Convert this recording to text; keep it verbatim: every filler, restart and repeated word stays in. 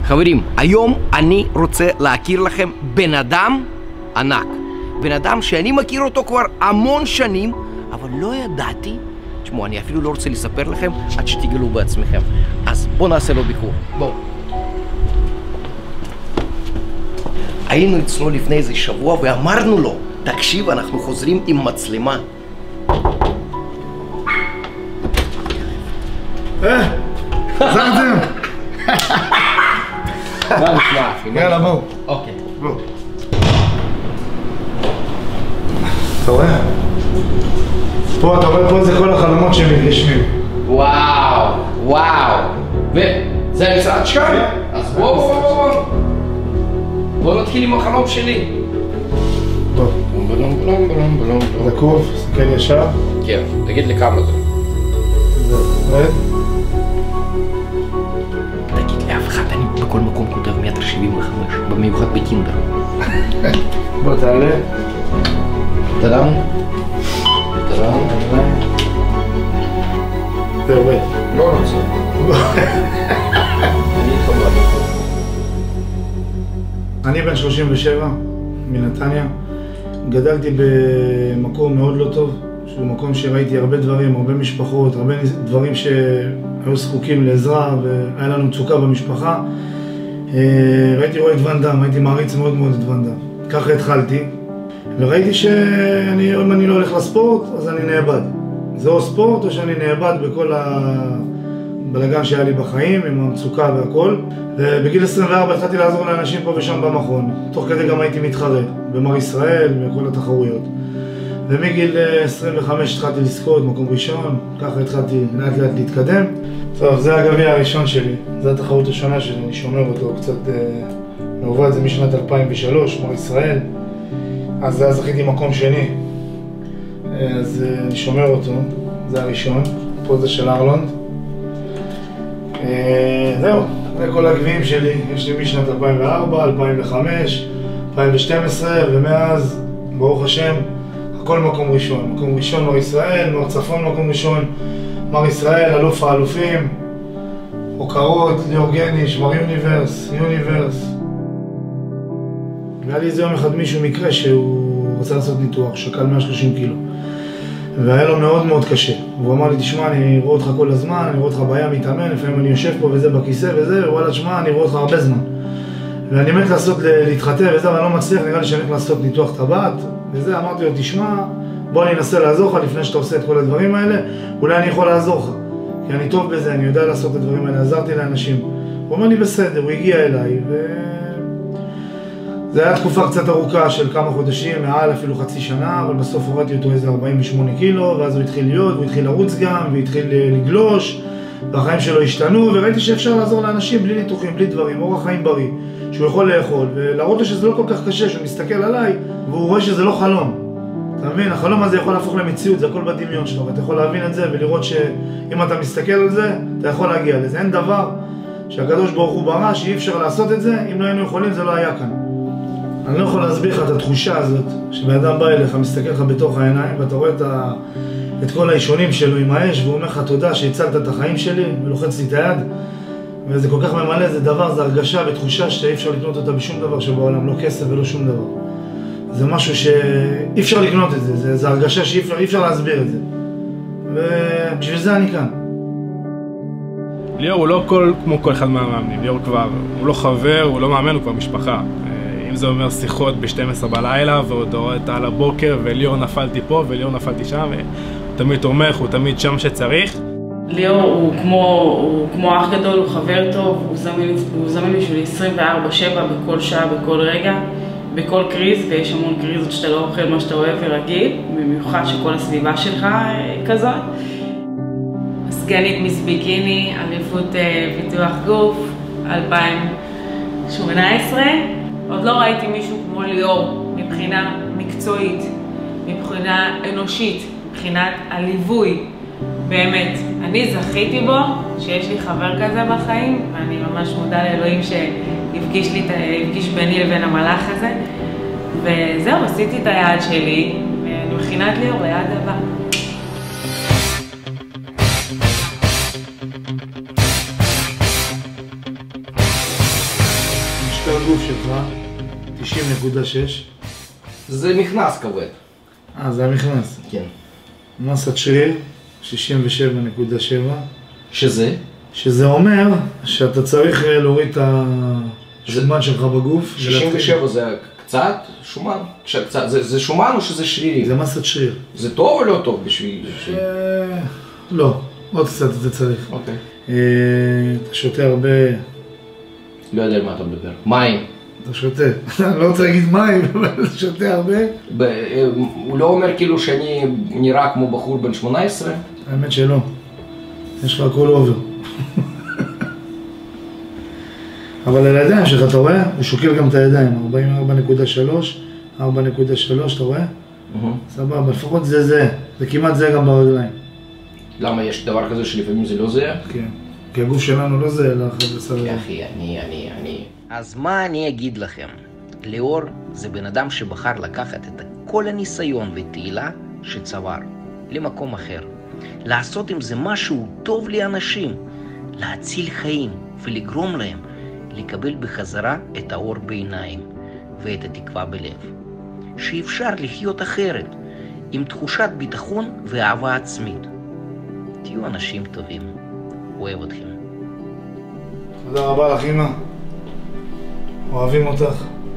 חברים, היום אני רוצה להכיר לכם בן אדם ענק. בן אדם שאני מכיר אותו כבר המון שנים, אבל לא ידעתי. תשמעו, אני אפילו לא רוצה לספר לכם עד שתגלו בעצמכם. אז בואו נעשה לו ביקור. בואו. היינו אצלו לפני איזה שבוע ואמרנו לו, תקשיב, אנחנו חוזרים עם מצלמה. אה, חזרתם? מה נשמע, אחי? יאללה, בואו. אוקיי. בואו. אתה רואה? פה, אתה רואה, פה זה כל החלומות שמתגשמים. וואו, וואו. וזה המשרד שלך? אז בואו, בואו, בואו. בואו נתחיל עם החלום שלי. בואו. בלום, בלום, בלום, בלום. זקוף, סתכל ישר. כן, תגיד לי כמה זה. זה, רד. תגיד לי, אף אחד, אני בכל מקום כותב מטר שבעים וחמש, במיוחד בטינדר. בוא, תעלה. תדעם. תדעם. זהו, רד. לא רוצה. אני אתחבר. אני בן שלושים ושבע, מנתניה. גדלתי במקום מאוד לא טוב, שהוא מקום שראיתי הרבה דברים, הרבה משפחות, הרבה דברים שהיו זקוקים לעזרה והיה לנו מצוקה במשפחה. ראיתי רואה את ואן דאם, הייתי מעריץ מאוד מאוד את ואן דאם. ככה התחלתי, וראיתי שאם אני לא הולך לספורט, אז אני נאבד. זה או ספורט או שאני נאבד בכל הבלגן שהיה לי בחיים, עם המצוקה והכל. ובגיל עשרים וארבע התחלתי לעזור לאנשים פה ושם במכון. תוך כדי גם הייתי מתחרה במר ישראל ובכל התחרויות. ומגיל עשרים וחמש התחלתי לזכות, מקום ראשון, ככה התחלתי לאט לאט להתקדם. טוב, זה הגביע הראשון שלי, זו התחרות השונה שלי, אני שומר אותו קצת מעובד, זה משנת אלפיים ושלוש, מר ישראל. אז אז זכיתי מקום שני, אז אני שומר אותו, זה הראשון, פה זה של ארלונד. זהו, זה כל הגביעים שלי, יש לי משנת אלפיים וארבע, אלפיים וחמש, אלפיים ושתים עשרה, ומאז, ברוך השם, הכל מקום ראשון. מקום ראשון מר ישראל, מר צפון מקום ראשון, מר ישראל, אלוף האלופים, הוקרות, ליאור גניש, מר יוניברס, יוניברס. והיה לי איזה יום אחד מישהו מקרה שהוא רצה לעשות ניתוח, שקל מאה ושלושים קילו. והיה לו מאוד מאוד קשה. והוא אמר לי, תשמע, אני רואה אותך כל הזמן, אני רואה אותך בים מתאמן, לפעמים אני יושב פה וזה בכיסא וזה, וואלה, תשמע, אני רואה אותך הרבה זמן. ואני מת לעשות, להתחתב וזה, אבל אני לא מצליח, נראה לי שאני הולך לעשות ניתוח טבעת, וזה, אמרתי לו, תשמע, בוא אני אנסה לעזור לך לפני שאתה עושה את כל הדברים האלה, אולי אני יכול לעזור לך, כי אני טוב בזה, אני יודע לעשות את הדברים האלה, עזרתי לאנשים. הוא אומר לי, בסדר, הוא הגיע אליי, ו... זה היה תקופה קצת ארוכה של כמה חודשים, מעל אפילו חצי שנה, אבל בסוף הורדתי אותו איזה ארבעים ושמונה קילו, ואז הוא התחיל להיות, הוא התחיל לרוץ גם, והתחיל לגלוש, והחיים שלו השתנו, וראיתי שאפשר לעזור לאנשים בלי ניתוחים, בלי דברים, אורח חיים בריא, שהוא יכול לאכול, ולהראות לו שזה לא כל כך קשה, שהוא מסתכל עליי, והוא רואה שזה לא חלום. אתה מבין? החלום הזה יכול להפוך למציאות, זה הכל בדמיון שלך, ואתה יכול להבין את זה ולראות שאם אתה מסתכל על זה, אתה יכול להגיע לזה. אין דבר שהקדוש ברוך הוא ברא שאי אפשר לעשות את זה, אם לא היינו יכולים זה לא היה כאן. אני לא יכול להסביר לך את התחושה הזאת, שבאדם בא אליך, מסתכל לך בתוך העיניים, ואתה רואה את, ה... את כל האישונים שלו עם האש, והוא אומר לך תודה שהצלת את החיים שלי, ולוחץ לי את היד, וזה כל כך ממלא, זה דבר, זה הרגשה ותחושה שאי אפשר לקנות אותה בשום דבר שבעולם, לא כסף ולא שום דבר. זה משהו שאי אפשר לקנות את זה, זה, זה הרגשה שאי אפשר, אפשר להסביר את זה. ובשביל זה אני כאן. ליאור הוא לא כל, כמו כל אחד מהמאמנים, ליאור כבר, הוא לא חבר, הוא לא מאמן, הוא כבר משפחה. אם זה אומר שיחות ב-שתים עשרה בלילה והודעות על הבוקר וליאור נפלתי פה וליאור נפלתי שם, הוא תמיד תומך, הוא תמיד שם שצריך. ליאור הוא כמו, הוא כמו אח גדול, הוא חבר טוב, הוא זמין, הוא זמין בשביל עשרים וארבע שבע בכל שעה, בכל רגע, בכל קריז, ויש המון קריזות שאתה לא אוכל מה שאתה אוהב ורגיל, במיוחד שכל הסביבה שלך כזאת. סגנית מיס ביקיני, אליפות פיתוח גוף, אלפיים שמונה עשרה. עוד לא ראיתי מישהו כמו ליאור מבחינה מקצועית, מבחינה אנושית, מבחינת הליווי. באמת, אני זכיתי בו שיש לי חבר כזה בחיים, ואני ממש מודה לאלוהים שהפגיש לי, הפגיש ביני לבין המלאך הזה. וזהו, עשיתי את היעד שלי, ואני מכינה את ליאור ליעד הבא. הגוף שלך, תשעים נקודה שש. זה מכנס כבד. אה, זה המכנס. כן. מסת שריר, שישים ושבע נקודה שבע. שזה? שזה אומר שאתה צריך להוריד את השומן שלך בגוף. שישים ושבע זה קצת שומן? קצת, זה, זה שומן או שזה שרירי? זה מסת שריר. זה טוב או לא טוב בשביל... אה, לא, עוד קצת אתה צריך. אוקיי. אה, אתה שותה הרבה... לא יודע על מה אתה מדבר. מים. אתה שותה. אני לא רוצה להגיד מים, אבל אתה שותה הרבה. ב- הוא לא אומר כאילו שאני נראה כמו בחור בן שמונה עשרה? האמת שלא. יש לך הכל אובר. אבל על הידיים שלך, אתה רואה? הוא שוקל גם את הידיים. ארבעים וארבע נקודה שלוש, ארבע נקודה שלוש, אתה רואה? סבבה, לפחות זה זה. זה כמעט זה גם ברגליים. למה יש דבר כזה שלפעמים זה לא זה? כן. כי הגוף שלנו לא זה, אלא אחרי בסדר. כי אחי, אני, אני, אני... אז מה אני אגיד לכם? ליאור זה בן אדם שבחר לקחת את כל הניסיון ותהילה שצבר למקום אחר. לעשות עם זה משהו טוב לאנשים, להציל חיים ולגרום להם לקבל בחזרה את האור בעיניים ואת התקווה בלב. שאפשר לחיות אחרת, עם תחושת ביטחון ואהבה עצמית. תהיו אנשים טובים. אוהב אתכם. תודה רבה לך, אמא. אוהבים אותך.